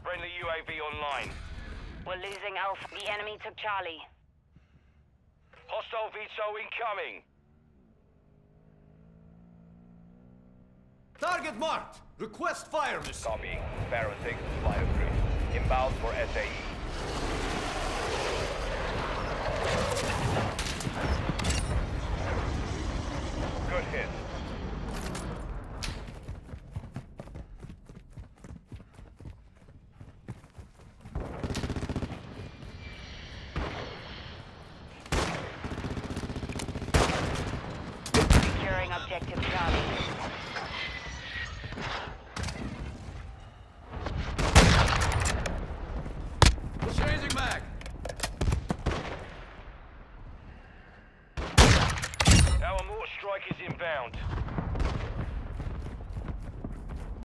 Friendly UAV online. We're losing Alpha. The enemy took Charlie. Hostile VTOL incoming. Target marked! Request fire missile. Copy. Baron 6, flight approved. Inbound for SAE. Good hit.